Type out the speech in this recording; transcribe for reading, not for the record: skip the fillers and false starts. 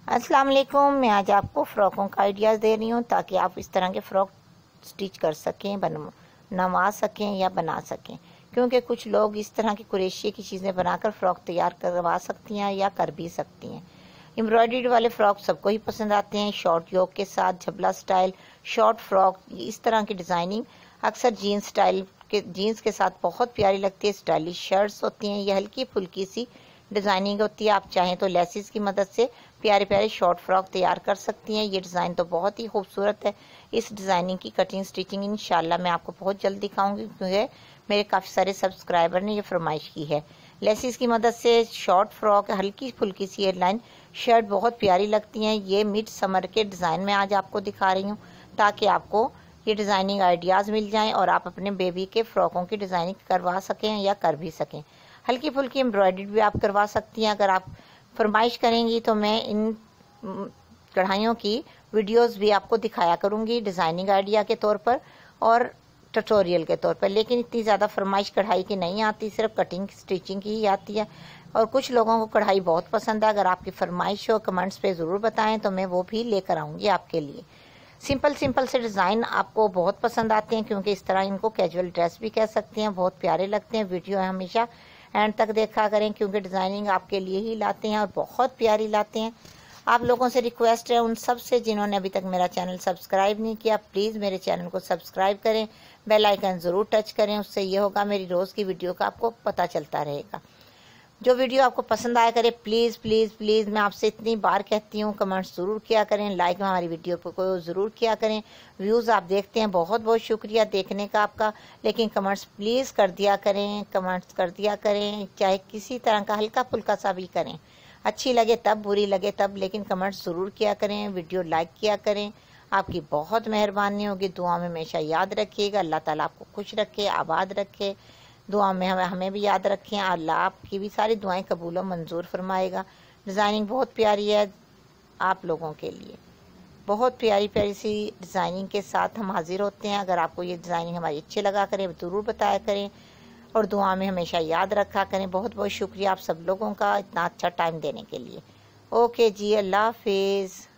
अस्सलाम वालेकुम। मैं आज आपको फ़्रॉकों का आइडियाज़ दे रही हूँ ताकि आप इस तरह के फ़्रॉक स्टिच कर सकें, बनवा सकें या बना सकें, क्योंकि कुछ लोग इस तरह की कुरेशी की चीज़ें बनाकर फ़्रॉक तैयार करवा सकती हैं या कर भी सकती हैं। एम्ब्रॉयडरी वाले फ़्रॉक सबको ही पसंद आते हैं। शॉर्ट योक के साथ झबला स्टाइल शॉर्ट फ्रॉक, इस तरह की डिज़ाइनिंग अक्सर जीन्स के साथ बहुत प्यारी लगती है। स्टाइलिश शर्ट्स होती हैं, ये हल्की फुल्की सी डिज़ाइनिंग होती है। आप चाहें तो लेसिस की मदद से प्यारे प्यारे शॉर्ट फ्रॉक तैयार कर सकती हैं। ये डिज़ाइन तो बहुत ही खूबसूरत है। इस डिज़ाइनिंग की कटिंग स्टिचिंग इंशाल्लाह मैं आपको बहुत जल्द दिखाऊंगी, क्योंकि मेरे काफ़ी सारे सब्सक्राइबर ने ये फरमाइश की है। लेसिस की मदद से शॉर्ट फ्रॉक, हल्की फुल्की सी एयरलाइन शर्ट बहुत प्यारी लगती हैं। ये मिड समर के डिज़ाइन में आज आपको दिखा रही हूँ ताकि आपको ये डिज़ाइनिंग आइडियाज़ मिल जाएं और आप अपने बेबी के फ़्रॉकों की डिज़ाइनिंग करवा सकें या कर भी सकें। हल्की फुल्की एम्ब्रॉयडरी भी आप करवा सकती हैं। अगर आप फरमाइश करेंगी तो मैं इन कढ़ाइयों की वीडियोस भी आपको दिखाया करूंगी डिज़ाइनिंग आइडिया के तौर पर और ट्यूटोरियल के तौर पर। लेकिन इतनी ज़्यादा फरमाइश कढ़ाई की नहीं आती, सिर्फ कटिंग स्टिचिंग की ही आती है और कुछ लोगों को कढ़ाई बहुत पसंद है। अगर आपकी फरमाइश हो कमेंट्स पे ज़रूर बताएं तो मैं वो भी लेकर आऊँगी आपके लिए। सिंपल से डिज़ाइन आपको बहुत पसंद आते हैं, क्योंकि इस तरह इनको कैजुअल ड्रेस भी कह सकते हैं, बहुत प्यारे लगते हैं। वीडियो हमेशा एंड तक देखा करें, क्योंकि डिज़ाइनिंग आपके लिए ही लाते हैं और बहुत प्यारी लाते हैं। आप लोगों से रिक्वेस्ट है, उन सब से जिन्होंने अभी तक मेरा चैनल सब्सक्राइब नहीं किया, प्लीज़ मेरे चैनल को सब्सक्राइब करें, बेल आइकन ज़रूर टच करें। उससे ये होगा मेरी रोज़ की वीडियो का आपको पता चलता रहेगा। जो वीडियो आपको पसंद आया करे प्लीज़ प्लीज़ प्लीज़ मैं आपसे इतनी बार कहती हूँ, कमेंट्स ज़रूर किया करें, लाइक हमारी वीडियो को ज़रूर किया करें। व्यूज़ आप देखते हैं, बहुत बहुत शुक्रिया देखने का आपका, लेकिन कमेंट्स प्लीज़ कर दिया करें, चाहे किसी तरह का हल्का फुल्का सा भी करें, अच्छी लगे तब, बुरी लगे तब, लेकिन कमेंट्स ज़रूर किया करें, वीडियो लाइक किया करें। आपकी बहुत मेहरबानी होगी। दुआ में हमेशा याद रखिएगा। अल्लाह ताला आपको खुश रखे, आबाद रखे। दुआ में हमें भी याद रखें। अल्लाह आपकी भी सारी दुआएं कबूल और मंजूर फरमाएगा। डिज़ाइनिंग बहुत प्यारी है आप लोगों के लिए, बहुत प्यारी प्यारी सी डिज़ाइनिंग के साथ हम हाजिर होते हैं। अगर आपको ये डिज़ाइनिंग हमारी अच्छी लगा करें ज़रूर बताया करें और दुआ में हमेशा याद रखा करें। बहुत बहुत शुक्रिया आप सब लोगों का इतना अच्छा टाइम देने के लिए। ओके जी, अल्लाह हाफिज़।